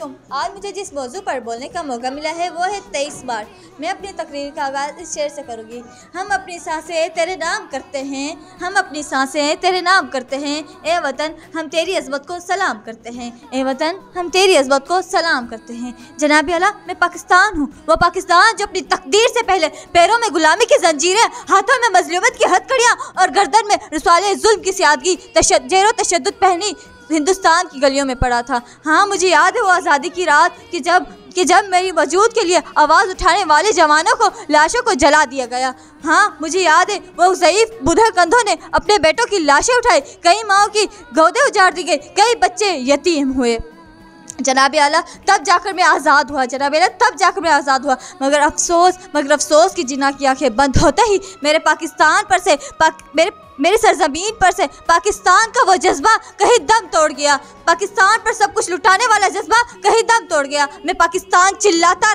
अलैकुम। आज मुझे जिस मौजू पर बोलने का मौका मिला है वो है 23 मार्च। मैं अपनी तकरीर का आगाज़ इस शेर से करूँगी। हम अपनी सांसें तेरे नाम करते हैं, हम अपनी सांसें तेरे नाम करते हैं। ए वतन हम तेरी अज़मत को सलाम करते हैं, ए वतन हम तेरी अज़मत को सलाम करते हैं। जनाब आला, मैं पाकिस्तान हूँ, वो पाकिस्तान जो अपनी तकदीर से पहले पैरों में गुलामी की जंजीरें, हाथों में मजलूमत की हथकड़ियाँ और गर्दन में रुसवाले जुल्म की सियादगी जेरो तशद्दुद पहनी हिंदुस्तान की गलियों में पड़ा था। हाँ, मुझे याद है वो आज़ादी की रात कि जब मेरी वजूद के लिए आवाज़ उठाने वाले जवानों को लाशों को जला दिया गया। हाँ, मुझे याद है वो ज़ईफ़ बुढ़े कंधों ने अपने बेटों की लाशें उठाई, कई माओं की गोदें उजाड़ दी गई, कई बच्चे यतीम हुए। जनाब आला, तब जाकर मैं आज़ाद हुआ। जनाब आला, तब जाकर मैं आज़ाद हुआ। मगर अफसोस की जिन्ना की आंखें बंद होते ही मेरे पाकिस्तान पर से मेरी सरजमीन पर से पाकिस्तान का वो जज्बा कहीं दम तोड़ गया। पाकिस्तान पर सब कुछ लुटाने वाला जज्बा कहीं दम तोड़ गया। मैं पाकिस्तान चिल्लाता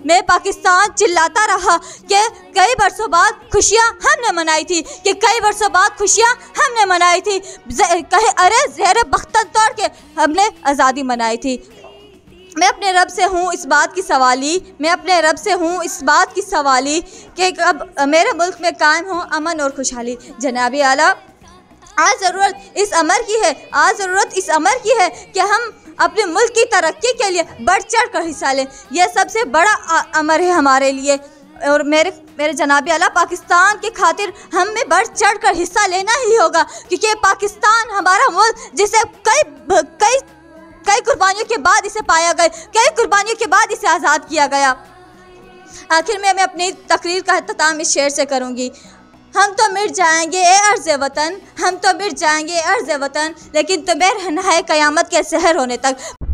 रहा कि कई बरसों बाद खुशियाँ हमने मनाई थी, कहे अरे ज़ेरे बख्तन तोड़ के हमने आज़ादी मनाई थी। मैं अपने रब से हूँ इस बात की सवाली कि अब मेरे मुल्क में कायम हो अमन और खुशहाली। जनाब आला, आज ज़रूरत इस अमर की है कि हम अपने मुल्क की तरक्की के लिए बढ़ चढ़ कर हिस्सा लें। यह सबसे बड़ा अमर है हमारे लिए। और मेरे जनाब आला, पाकिस्तान की खातिर हमें बढ़ चढ़ कर हिस्सा लेना ही होगा, क्योंकि पाकिस्तान हमारा मुल्क जिसे कई कुर्बानियों के बाद इसे पाया गया, कई कुर्बानियों के बाद इसे आज़ाद किया गया। आखिर में मैं अपनी तकरीर का अख्ताम इस शेर से करूँगी। हम तो मिट जाएंगे ए अर्ज़ वतन, लेकिन तुम्हें रहना है क़यामत के सहर होने तक।